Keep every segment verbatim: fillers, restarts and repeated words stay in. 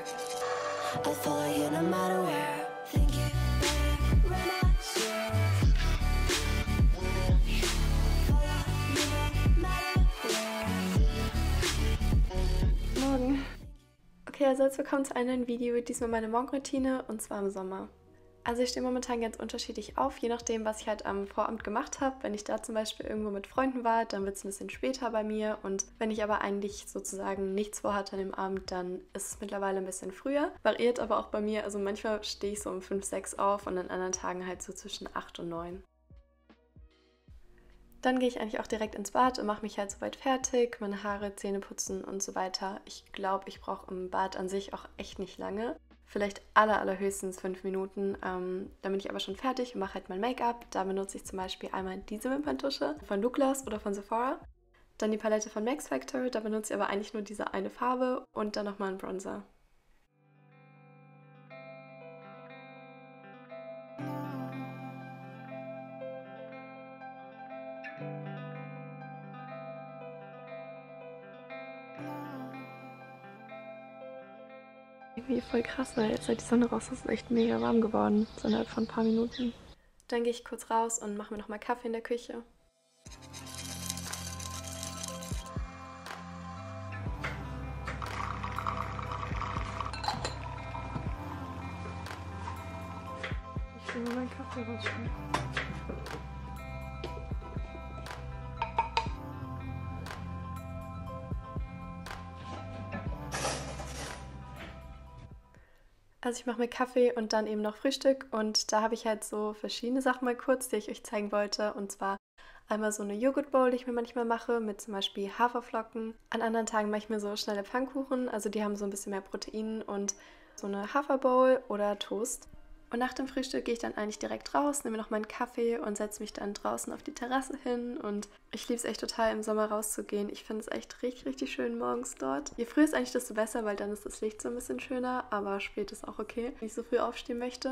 I'll follow you no matter where. Think it better when I swear. Follow you no matter where. Morgen. Okay, also jetzt willkommen zu einem neuen Video. Diesmal meine Morgenroutine und zwar im Sommer. Also ich stehe momentan ganz unterschiedlich auf, je nachdem, was ich halt am Vorabend gemacht habe. Wenn ich da zum Beispiel irgendwo mit Freunden war, dann wird es ein bisschen später bei mir. Und wenn ich aber eigentlich sozusagen nichts vorhatte an dem Abend, dann ist es mittlerweile ein bisschen früher. Variiert aber auch bei mir. Also manchmal stehe ich so um fünf, sechs auf und an anderen Tagen halt so zwischen acht und neun. Dann gehe ich eigentlich auch direkt ins Bad und mache mich halt soweit fertig, meine Haare, Zähne putzen und so weiter. Ich glaube, ich brauche im Bad an sich auch echt nicht lange. Vielleicht aller, allerhöchstens fünf Minuten. Ähm, dann bin ich aber schon fertig und mache halt mein Make-up. Da benutze ich zum Beispiel einmal diese Wimperntusche von Douglas oder von Sephora. Dann die Palette von Max Factor. Da benutze ich aber eigentlich nur diese eine Farbe und dann nochmal einen Bronzer. Irgendwie voll krass, weil jetzt seit die Sonne raus ist, ist echt mega warm geworden. So innerhalb von ein paar Minuten. Dann gehe ich kurz raus und mache mir nochmal Kaffee in der Küche. Ich will nur meinen Kaffee rausschmecken. Also ich mache mir Kaffee und dann eben noch Frühstück und da habe ich halt so verschiedene Sachen mal kurz, die ich euch zeigen wollte. Und zwar einmal so eine Joghurt-Bowl, die ich mir manchmal mache, mit zum Beispiel Haferflocken. An anderen Tagen mache ich mir so schnelle Pfannkuchen, also die haben so ein bisschen mehr Protein und so eine Haferbowl oder Toast. Und nach dem Frühstück gehe ich dann eigentlich direkt raus, nehme noch meinen Kaffee und setze mich dann draußen auf die Terrasse hin. Und ich liebe es echt total, im Sommer rauszugehen. Ich finde es echt richtig, richtig schön morgens dort. Je früher ist eigentlich, desto besser, weil dann ist das Licht so ein bisschen schöner. Aber spät ist auch okay, wenn ich so früh aufstehen möchte.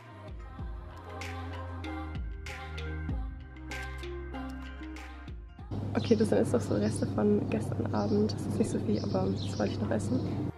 Okay, das sind jetzt noch so Reste von gestern Abend. Das ist nicht so viel, aber das wollte ich noch essen.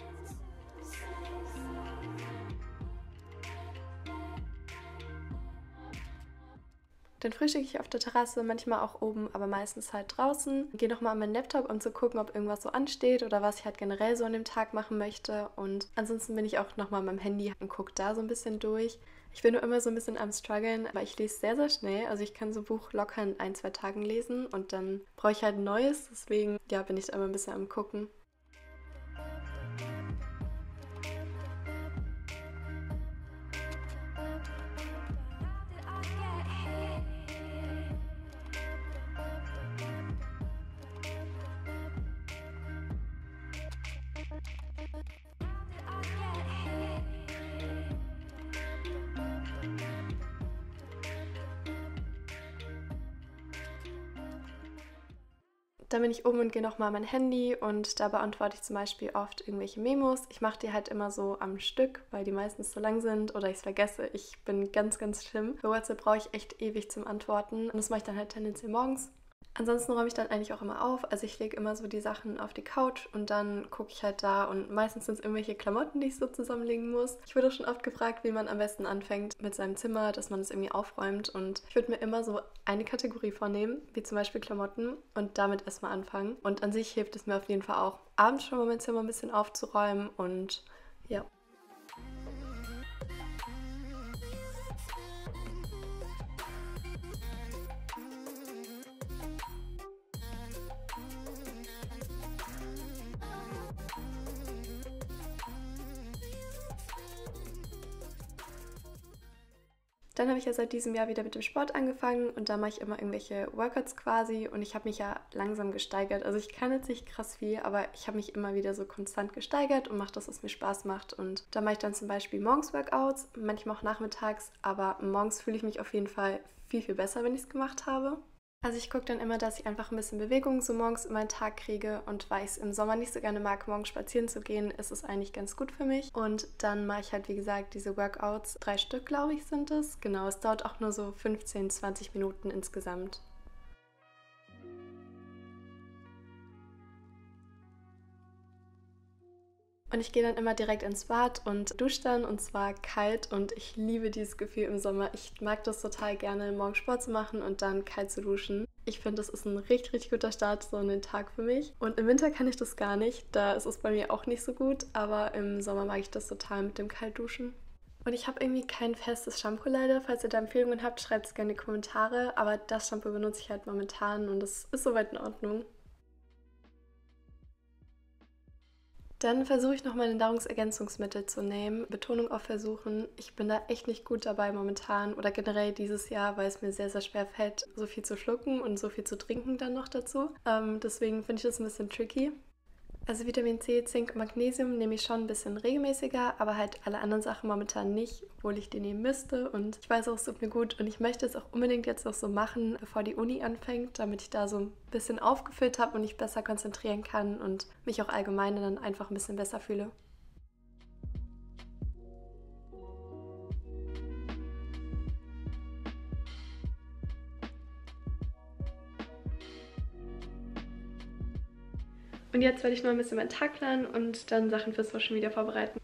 Dann frühstücke ich auf der Terrasse, manchmal auch oben, aber meistens halt draußen. Gehe nochmal an meinen Laptop, um zu gucken, ob irgendwas so ansteht oder was ich halt generell so an dem Tag machen möchte. Und ansonsten bin ich auch nochmal an meinem Handy und gucke da so ein bisschen durch. Ich bin nur immer so ein bisschen am struggeln, aber ich lese sehr, sehr schnell. Also ich kann so ein Buch locker in ein, zwei Tagen lesen und dann brauche ich halt ein neues. Deswegen, ja, bin ich da immer ein bisschen am Gucken. Dann bin ich oben und gehe nochmal an mein Handy und da beantworte ich zum Beispiel oft irgendwelche Memos. Ich mache die halt immer so am Stück, weil die meistens so lang sind oder ich es vergesse. Ich bin ganz, ganz schlimm. Für WhatsApp brauche ich echt ewig zum Antworten und das mache ich dann halt tendenziell morgens. Ansonsten räume ich dann eigentlich auch immer auf. Also ich lege immer so die Sachen auf die Couch und dann gucke ich halt da und meistens sind es irgendwelche Klamotten, die ich so zusammenlegen muss. Ich wurde auch schon oft gefragt, wie man am besten anfängt mit seinem Zimmer, dass man es irgendwie aufräumt und ich würde mir immer so eine Kategorie vornehmen, wie zum Beispiel Klamotten und damit erstmal anfangen. Und an sich hilft es mir auf jeden Fall auch, abends schon mal mein Zimmer ein bisschen aufzuräumen und ja. Dann habe ich ja seit diesem Jahr wieder mit dem Sport angefangen und da mache ich immer irgendwelche Workouts quasi und ich habe mich ja langsam gesteigert. Also ich kann jetzt nicht krass viel, aber ich habe mich immer wieder so konstant gesteigert und mache das, was mir Spaß macht. Und da mache ich dann zum Beispiel morgens Workouts, manchmal auch nachmittags, aber morgens fühle ich mich auf jeden Fall viel, viel besser, wenn ich es gemacht habe. Also ich gucke dann immer, dass ich einfach ein bisschen Bewegung so morgens in meinen Tag kriege und weil ich es im Sommer nicht so gerne mag, morgens spazieren zu gehen, ist es eigentlich ganz gut für mich. Und dann mache ich halt, wie gesagt, diese Workouts, drei Stück, glaube ich, sind es. Genau, es dauert auch nur so fünfzehn, zwanzig Minuten insgesamt. Und ich gehe dann immer direkt ins Bad und dusche dann, und zwar kalt, und ich liebe dieses Gefühl im Sommer. Ich mag das total gerne, morgens Sport zu machen und dann kalt zu duschen. Ich finde, das ist ein richtig, richtig guter Start so in den Tag für mich. Und im Winter kann ich das gar nicht, da ist es bei mir auch nicht so gut, aber im Sommer mag ich das total mit dem Kaltduschen. Und ich habe irgendwie kein festes Shampoo leider. Falls ihr da Empfehlungen habt, schreibt es gerne in die Kommentare, aber das Shampoo benutze ich halt momentan und das ist soweit in Ordnung. Dann versuche ich noch meine Nahrungsergänzungsmittel zu nehmen. Betonung auf versuchen. Ich bin da echt nicht gut dabei momentan oder generell dieses Jahr, weil es mir sehr, sehr schwer fällt, so viel zu schlucken und so viel zu trinken dann noch dazu. Ähm, deswegen finde ich das ein bisschen tricky. Also Vitamin C, Zink und Magnesium nehme ich schon ein bisschen regelmäßiger, aber halt alle anderen Sachen momentan nicht, obwohl ich die nehmen müsste. Und ich weiß auch, es tut mir gut und ich möchte es auch unbedingt jetzt noch so machen, bevor die Uni anfängt, damit ich da so ein bisschen aufgefüllt habe und mich besser konzentrieren kann und mich auch allgemein dann einfach ein bisschen besser fühle. Und jetzt werde ich noch ein bisschen meinen Tag planen und dann Sachen für Social Media vorbereiten.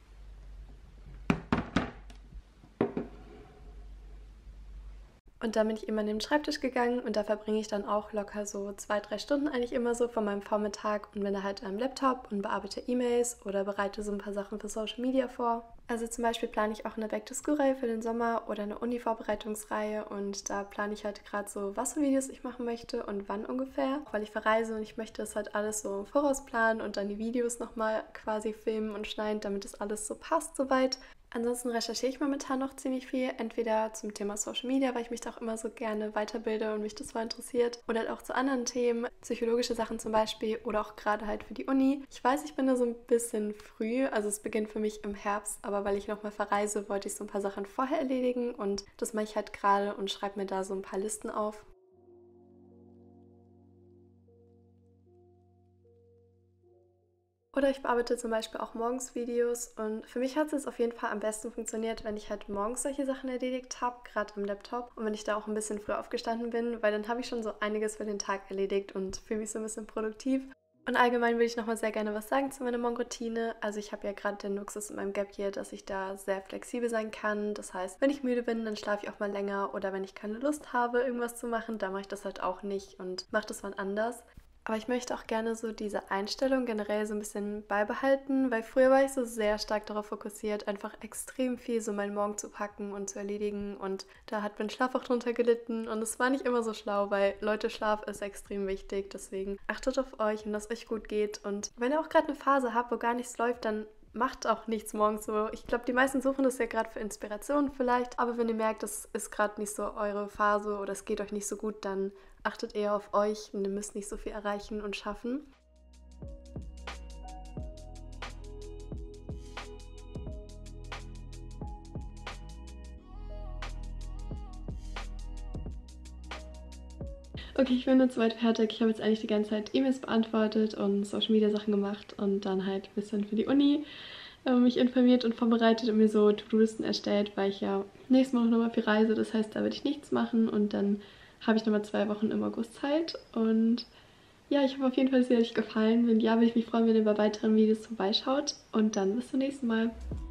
Und dann bin ich immer an den Schreibtisch gegangen und da verbringe ich dann auch locker so zwei, drei Stunden eigentlich immer so von meinem Vormittag und bin da halt am Laptop und bearbeite E-Mails oder bereite so ein paar Sachen für Social Media vor. Also zum Beispiel plane ich auch eine Back-to-School-Reihe für den Sommer oder eine Uni-Vorbereitungsreihe und da plane ich halt gerade so, was für Videos ich machen möchte und wann ungefähr, weil ich verreise und ich möchte das halt alles so im Voraus planen und dann die Videos nochmal quasi filmen und schneiden, damit das alles so passt soweit. Ansonsten recherchiere ich momentan noch ziemlich viel, entweder zum Thema Social Media, weil ich mich da auch immer so gerne weiterbilde und mich das voll interessiert, oder halt auch zu anderen Themen, psychologische Sachen zum Beispiel oder auch gerade halt für die Uni. Ich weiß, ich bin da so ein bisschen früh, also es beginnt für mich im Herbst, aber weil ich nochmal verreise, wollte ich so ein paar Sachen vorher erledigen und das mache ich halt gerade und schreibe mir da so ein paar Listen auf. Oder ich bearbeite zum Beispiel auch morgens Videos und für mich hat es auf jeden Fall am besten funktioniert, wenn ich halt morgens solche Sachen erledigt habe, gerade am Laptop, und wenn ich da auch ein bisschen früh aufgestanden bin, weil dann habe ich schon so einiges für den Tag erledigt und fühle mich so ein bisschen produktiv. Und allgemein würde ich nochmal sehr gerne was sagen zu meiner Morgenroutine. Also ich habe ja gerade den Luxus in meinem Gap Year, dass ich da sehr flexibel sein kann. Das heißt, wenn ich müde bin, dann schlafe ich auch mal länger, oder wenn ich keine Lust habe, irgendwas zu machen, dann mache ich das halt auch nicht und mache das wann anders. Aber ich möchte auch gerne so diese Einstellung generell so ein bisschen beibehalten, weil früher war ich so sehr stark darauf fokussiert, einfach extrem viel so meinen Morgen zu packen und zu erledigen, und da hat mein Schlaf auch drunter gelitten und es war nicht immer so schlau, weil Leute, Schlaf ist extrem wichtig, deswegen achtet auf euch und dass es euch gut geht, und wenn ihr auch gerade eine Phase habt, wo gar nichts läuft, dann macht auch nichts morgens so. Ich glaube, die meisten suchen das ja gerade für Inspiration vielleicht, aber wenn ihr merkt, das ist gerade nicht so eure Phase oder es geht euch nicht so gut, dann achtet eher auf euch und ihr müsst nicht so viel erreichen und schaffen. Okay, ich bin jetzt soweit fertig. Ich habe jetzt eigentlich die ganze Zeit E-Mails beantwortet und Social Media Sachen gemacht und dann halt ein bisschen für die Uni äh, mich informiert und vorbereitet und mir so To-Do-Listen erstellt, weil ich ja nächstes Mal nochmal viel reise. Das heißt, da werde ich nichts machen und dann habe ich nochmal zwei Wochen im August Zeit. Und ja, ich hoffe auf jeden Fall, es hat euch gefallen. Wenn ja, würde ich mich freuen, wenn ihr bei weiteren Videos vorbeischaut. Und dann bis zum nächsten Mal.